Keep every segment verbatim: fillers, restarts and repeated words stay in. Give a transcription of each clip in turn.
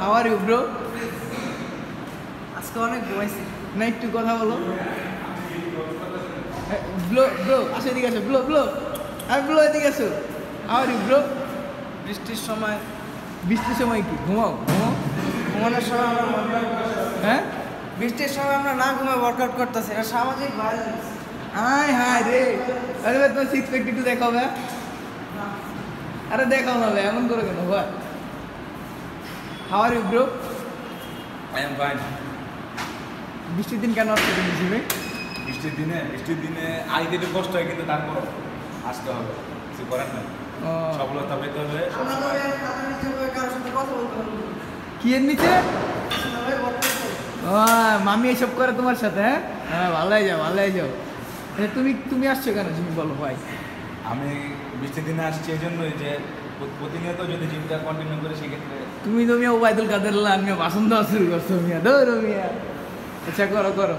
How are you bro? আজকে অনেক ঘুমাইছি না, একটু কথা বলো। ব্লো ব্রো আসো, এদিকে আসো। ব্লো ব্লো আর ব্লো এদিকে আসো। How are you bro? বৃষ্টির সময় বৃষ্টির সময় কি ঘুমাও? ঘুমাও ঘুমানোর সময় আমরা হ্যাঁ, বৃষ্টির সময় আমরা না ঘুমে ওয়ার্কআউট করতেছি, এটা সামাজিক ভায়োলেন্স। আয় হায় রে, আরে ভাই তোমার সিক্স প্যাক একটু দেখাও ভাই। আরে দেখাও না ভাই, এমন করে কেন ভাই? How are you bro? I am fine. বৃষ্টির দিন কেন আসতে তুমি জিমে? বৃষ্টির দিনে বৃষ্টির দিনে আইতে একটু কষ্ট হয়, কিন্তু তারপর আসতে হবে, কিছু করার নাই। ও, সফলতা পেতে হলে আমরা তো এই খাতা নিচে বসে কারোর সাথে কথা বলতে পারবো না। কি এর নিচে? না ভাই, workout করবো। ও, মামি এসব করে তোমার সাথে? হ্যাঁ হ্যাঁ, ভালোই যাও ভালোই যাও। আচ্ছা, তুমি তুমি আসছো কেন জিম বলো ভাই? আমি বৃষ্টির দিনে আসছি এই জন্যই যে প্র- প্রতিনিয়ত যদি জিমটা কন্টিনিউ করি সেক্ষেত্রে তুমি তো মিয়া ওবায়দুল কাদের লাল মিয়া বাসন দেওয়া শুরু করছো মিয়া, ধরো মিয়া। আচ্ছা করো করো।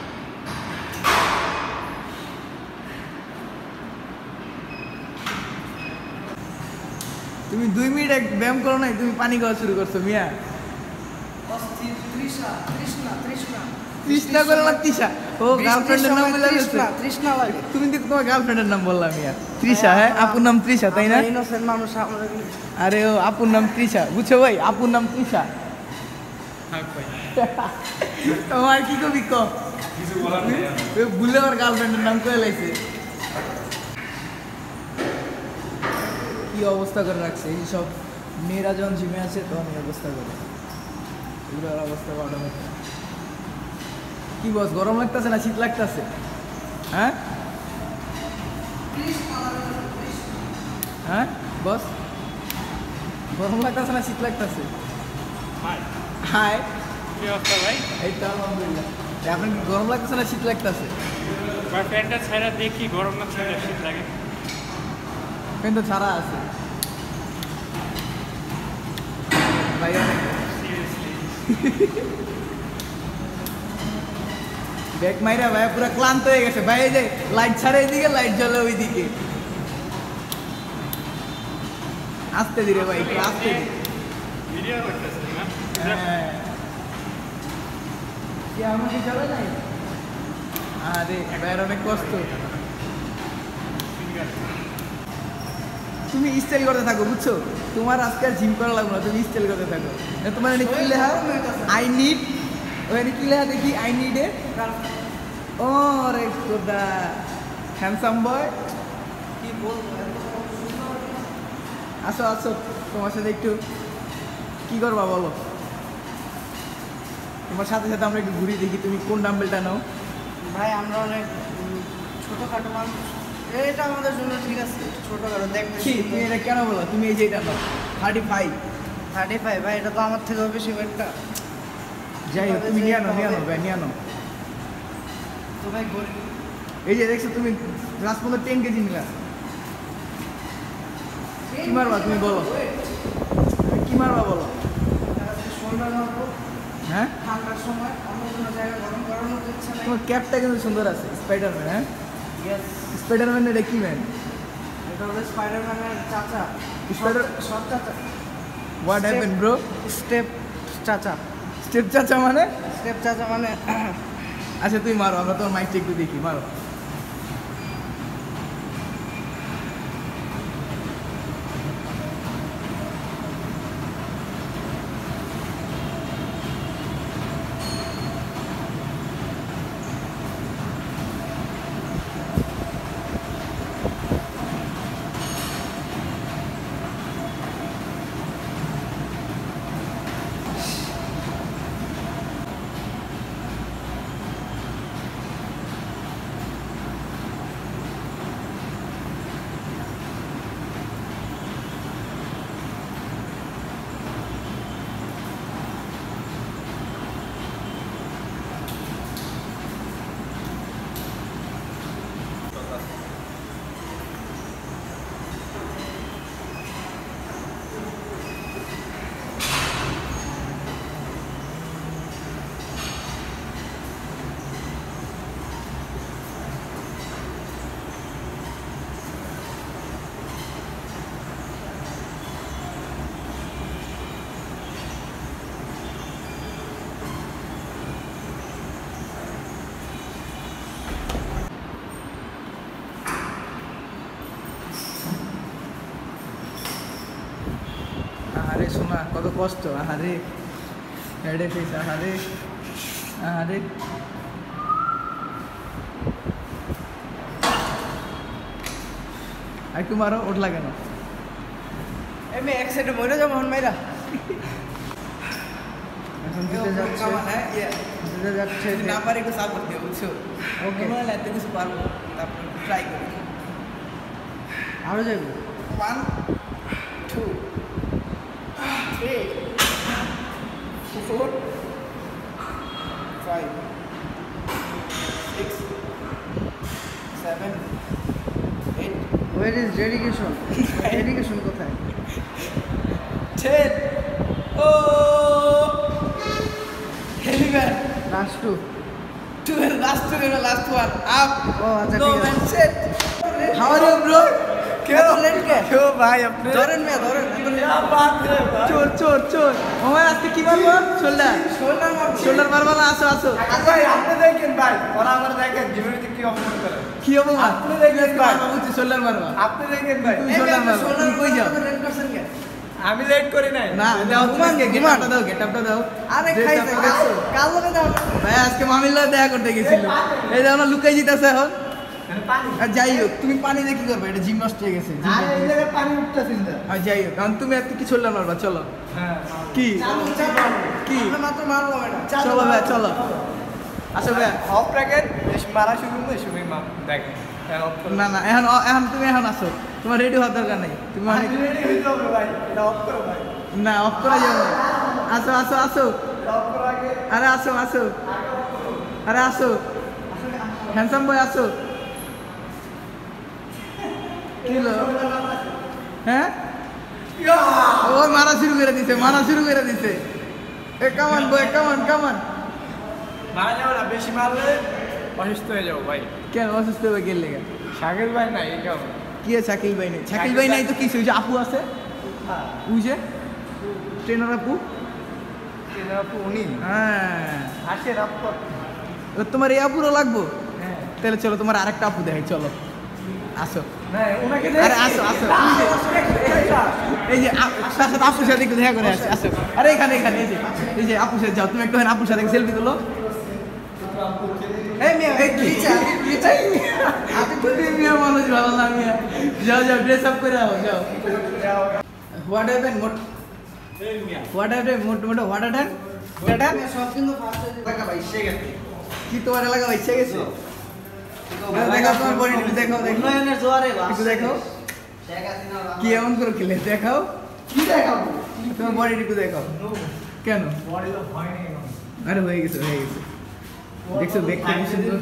তুমি দুই মিনিট এক ব্যায়াম করো নাই, তুমি পানি খাওয়া শুরু করছো মিয়া। অস্থির, তৃষ্ণা, তৃষ্ণা, তৃষ্ণা। তৃষ্ণা করে না তৃষা? ও গার্লফ্রেন্ডের নাম বলে ফেলছো। তৃষ্ণা, তৃষ্ণা লাগে। তুমি তো তোমার গার্লফ্রেন্ডের নাম বললাম মিয়া। তৃষা, হ্যাঁ আপুর নাম তৃষা তাই না? আমরা innocent মানুষ, আমরা আরে ও আপুর নাম তৃষা, বুঝছো ভাই? আপুর নাম তৃষা। তোমার কি কবি ক? কিছু বলার নেই। ওই ভুলে আমার গার্লফ্রেন্ডের নাম করে লাইছে। কি অবস্থা করে রাখছে এই সব মেয়েরা যখন জিমে আছে তখন এই অবস্থা করে, এগুলোর অবস্থা করা হচ্ছে। কি বস, গরম লাগতেছে না শীত লাগতেছে? হ্যাঁ হ্যাঁ বস, গরম লাগতেছে না শীত লাগতেছে? হাই, কি অবস্থা ভাই? এই তো আলহামদুলিল্লাহ। আপনার কি গরম লাগতেছে না শীত লাগতেছে? ভাই প্যান্টটা ছাড়া দেখি গরম লাগছে না শীত লাগে। কিন্তু ছাড়া আছে ভাই অনেক। ব্যাক মাইরা ভাই পুরো ক্লান্ত হয়ে গেছে ভাই। এই যে লাইট ছাড়ে এদিকে, লাইট জ্বলে ওইদিকে। আস্তে ধীরে ভাই, একটু আস্তে ধীরে। ভিডিও করতেছে না? হ্যাঁ। কি আমাকে চলে নাই? আরে ভাইয়ের অনেক কষ্ট। তুমি স্টাইল করতে থাকো বুঝছো, তোমার আজকে আর জিম করা লাগবে না, তুমি স্টাইল করতে থাকো। এ তোমার এনে কি লেখা? আই নিড, ওখানে কি লেখা দেখি? আই নিড এ, ও রে খোদা, হ্যান্ডসাম বয়। কি বলবো, এত সুন্দর। আসো আসো, তোমার সাথে একটু কি করবা বলো? তোমার সাথে সাথে আমরা একটু ঘুরি, দেখি তুমি কোন ডাম্বেলটা নাও। ভাই আমরা অনেক উম, ছোটখাটো মানুষ, এটা আমাদের জন্য ঠিক আছে, ছোটখাটো দেখতে। কি তুমি এটা কেন বলো? তুমি এই যে এটা নাও থার্টি ফাইভ। থার্টি ফাইভ ভাই, এটা তো আমার থেকেও বেশি ওয়েটটা। যাই হোক, তুমি নিয়ে আনো নিয়ে আনো ভাই, নিয়ে আনো। তো ভাই গরিব, এই যে দেখছো তুমি লাস্ট পর্যন্ত টেন কেজি নিলা। কি মারবা তুমি বলো? তুমি কি মারবা বলো? শোল্ডার মারবো হ্যাঁ, ঠান্ডার সময়, অন্য কোনো জায়গায় গরম করানোর ইচ্ছা নেই। তোমার ক্যাপটা কিন্তু সুন্দর আছে, স্পাইডারম্যান। হ্যাঁ, Yes, স্পাইডারম্যান এটা কি ম্যান? এটা হলো স্পাইডারম্যানের চাচা, Spider- সব চাচা, হোয়াট হ্যাপেন ব্রো? স্টেপ চাচা। স্টেপ চাচা মানে? স্টেপ চাচা মানে আচ্ছা তুমি মারো, আমরা তোমার মাইকটা একটু দেখি, মারো। আহারে শোনা কত কষ্ট, আহারে হেডে ফেস, আহারে আহারে একটু মারো, ওঠ লাগে না। এমনি এক সাইডে মরে যাবো হন মাইরা। এখন দিতে যাচ্ছে, হ্যাঁ ইয়ে দিতে যাচ্ছে। যদি না পারি একটু সাপোর্ট দিও বুঝছো। ওকে, মনে হয় এত কিছু পারবো, তারপর ট্রাই করি। আরো যাবো। One two three four five six seven eight Where is dedication? Dedication কোথায়? টেন ও heavy man last two. Two last two last one up ও আচ্ছা নো ঠিক ম্যান আছে। Set how are you bro কেউ লেট কে কেউ ভাই আপনি ধরেন মিয়া ধরেন क्या बात है भाई? চোর চোর চোর। ওমা আজকে কি মারবো? শোল্ডার শোল্ডার মারবো শোল্ডার মারবো না? আসো আসো। ভাই আপনি দেখেন ভাই, ওরা আমার দেখেন জীবনে কি অপমান করে। কি হবো মা? আপনি দেখবেন ভাই। শোল্ডার মারবা। আপনি দেখেন ভাই, তুমি শোল্ডার মারবা। তুমি কই যাও? লেট করছেন কে আমি লেট করি নাই। না দাও, ঘুমান, তুমি ঘুমান। গেটআপটা দাও, গেটআপটা দাও। আরে Dress খাইছে up দেখছো? কাল লোকে দাও ভাই আজকে মামির লগে দেখা করতে গেছিল। এই দেখো না লুকাই জিতাছে এখন। পানি আর যাই হোক, তুমি পানি দিয়ে কি করবে? এটা জিম নষ্ট হয়ে গেছে। gym আরে নষ্ট এই হয়ে গেছে। জায়গায় পানি উঠতেছিস না। আর যাই হোক, কারণ তুমি এত কি শোল্ডার মারবা, চলো। হ্যাঁ কি চালু চালু কি? আমরা মাত্র মারলাম এটা চলো ভাই চলো। আসো ভাই। অফ রাখেন, বেশ মারা শুরু করলে শুরুই মা দেখেন। হ্যাঁ অফ করো। না না এখন এখন তুমি এখন আসো, তোমার রেডি হওয়ার দরকার নেই। তুমি অনেক আমি রেডি হইতে হবে ভাই, এটা অফ করো ভাই। না অফ করা যাবে না। আসো আসো আসো। এটা অফ করার আগে আরে আসো আসো। আরে আসো, হ্যান্ডসাম বয় আসো। কি হলো? হ্যাঁ ও মারা শুরু করে দিছে, মারা শুরু করে দিছে। এ কামান বয়, কামান কামান। মারা যাও না, বেশি মারলে অসুস্থ হয়ে যাবো ভাই। কেন অসুস্থ হয়ে গেলে? শাকিল ভাই নাই এই কারণে। কি আছে শাকিল ভাই নেই? শাকিল ভাই নাই তো কি ওই যে আপু আছে, ওই যে ট্রেনার আপু। কেন আপু উনি হ্যাঁ, আসেন আপু। ও তোমার এই আপুরও লাগবো? হ্যাঁ তাহলে চলো তোমার আরেকটা আপু দেখাই, চলো আসো। না ওনাকে আরে আসো আসো। এই যে আ- তার সাথে আপুর সাথে একটু দেখা করে আসো আসো। আরে এখানে এখানে এই যে এই যে আপুর সাথে যাও, তুমি একটু আপুর সাথে সেলফি তুলো। এই মিয়া এই কি চা কি চা তুমি মিয়া মানুষ ভালো না মিয়া। যাও যাও, ড্রেস আপ করে আও, যাও। হোয়াট হ্যাপেন মোট হোয়াট হ্যাপেন মোট মোট হোয়াট হ্যাপেন এটা সব কিন্তু ফার্স্ট টাকা ভাই সে গেছে কি তোমার এলাকা ইচ্ছে গেছে? দেখাও তোমার বডি, দেখাও দেখো উন্নয়নের জোয়ারে একটু দেখো কি এমন করে খেলে, দেখাও কি দেখাবো তোমার বডি একটু দেখাও। কেন? বডি তো হয় নাই এখন। আরে হয়ে গেছে হয়ে গেছে। দেখছো দেখতে কি সুন্দর।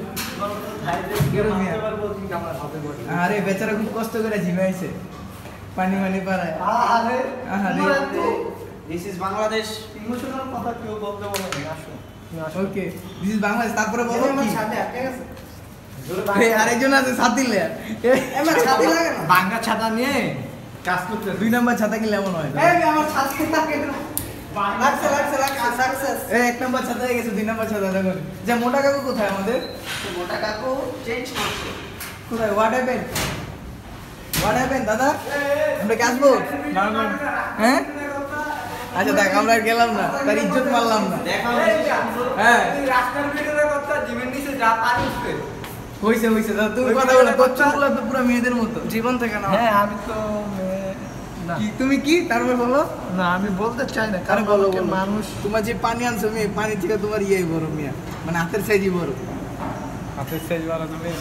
আরে বেচারা খুব কষ্ট করে জিমাইছে, পানি মানি পাড়ায়। আরে আহারে। দিস ইজ বাংলাদেশ ইমোশনাল কথা কেউ বলতে বলে না, আসো তুমি আসো। Okay, this is Bangladesh. তারপরে বলো আমার কি? সাথে আটকে গেছে এই আরেকজন আছে ছাতি লে। আমার ছাতি লাগে না বাংলা ছাতা নিয়ে কাজ করতে দুই নাম্বার ছাতা কিনলে এমন হয়? এই আমার ছাতি লাগে না লাগছে লাগছে লাগছে সাকসেস এই এক নাম্বার ছাতা হয়ে গেছে, দুই নাম্বার ছাতা দেখুন। যে মোটা কাকু কোথায় আমাদের? মোটা কাকু চেঞ্জ করছে কোথায়? হোয়াট হ্যাপেন হোয়াট হ্যাপেন দাদা? আমরা কি আসবো? হ্যাঁ আচ্ছা দেখ, আমরা আর গেলাম না, তার ইজ্জত মারলাম না। দেখা হ্যাঁ রাস্তার ভিতরে কথা জীবন নিচে যা পানি উঠবে। হইছে হইছে দাদা, তুমি কথা বলো। বচ্চাগুলো তো পুরো মেয়েদের মতো। জীবন থেকে না হ্যাঁ আমি তো মে- না কি তুমি কি তারপর বলো? না আমি বলতে চাই না, আরে কারণ বলো আমাকে বলো। মানুষ তোমার যে পানি আনছো মেয়ে, পানি থেকে তোমার ইয়ে বড় মিয়া, মানে হাতের সাইজই বড়। হাতের সাইজ বাড়া তুমি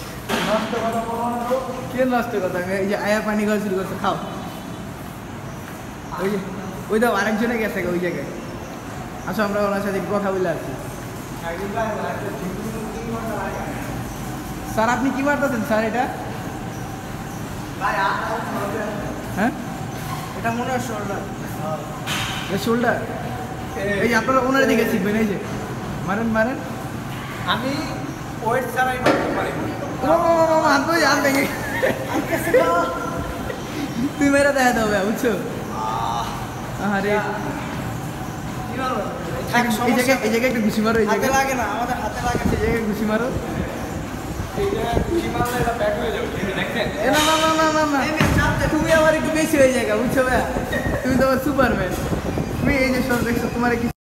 কে নষ্ট কথা? এই যে আয়া পানি খাওয়া শুরু করছে, খাও। ওই যে ওই দাও আরেকজনে গেছে ওই জায়গায়। আসো আমরা ওনার সাথে একটু কথা বলে আসছি। স্যার আপনি কি মারতেছেন স্যার এটা? হ্যাঁ এটা মনে হয় শোল্ডার শোল্ডার। এই যে আপনারা ওনার দিকে শিখবেন, এই যে মারেন মারেন। আমি ওয়েট ছাড়াই মারতে পারি না। ও হাত ধরে হাত ভেঙে তুই মেরে দেখা দেবে, বুঝছো? আরে এই জায়গায় এই জায়গায় একটা ঘুষি মারো, এই হাতে জায়গায় লাগে না আমাদের হাতে লাগে এই জায়গায় ঘুষি মারো। এই যে খুশি মারলে এটা ব্যাক হয়ে যাবে, দেখছেন? এ না না না না না না, এই মেয়ে চাপতে তুমি আবার একটু বেশি হয়ে যায়, বুঝছো ভাই? তুমি তো আবার সুপারম্যান, তুমি এই যে সব দেখছো তোমার কি